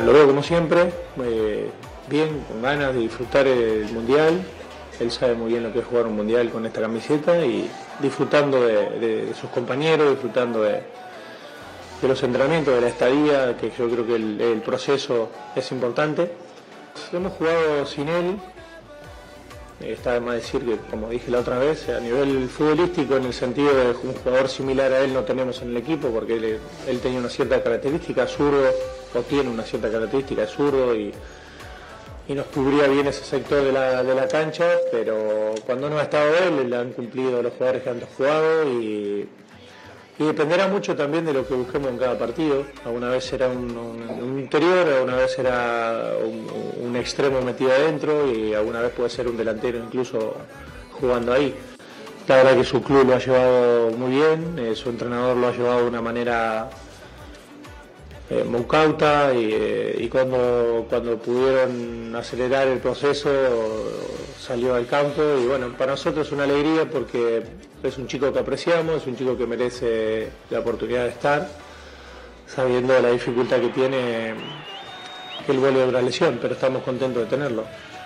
Lo veo como siempre, bien, con ganas de disfrutar el Mundial. Él sabe muy bien lo que es jugar un Mundial con esta camiseta y disfrutando de sus compañeros, disfrutando de los entrenamientos, de la estadía, que yo creo que el proceso es importante. Hemos jugado sin él, está de más decir que, como dije la otra vez, a nivel futbolístico, en el sentido de un jugador similar a él no tenemos en el equipo, porque él tenía una cierta característica, zurdo, o tiene una cierta característica, zurdo, y nos cubría bien ese sector de la cancha, pero cuando no ha estado él, le han cumplido los jugadores que han jugado y dependerá mucho también de lo que busquemos en cada partido. Alguna vez será un interior, alguna vez será un extremo metido adentro y alguna vez puede ser un delantero incluso jugando ahí. La verdad que su club lo ha llevado muy bien, su entrenador lo ha llevado de una manera muy cauta y cuando pudieron acelerar el proceso salió al campo y bueno, para nosotros es una alegría porque es un chico que apreciamos, es un chico que merece la oportunidad de estar, sabiendo de la dificultad que tiene, que él vuelve de una lesión, pero estamos contentos de tenerlo.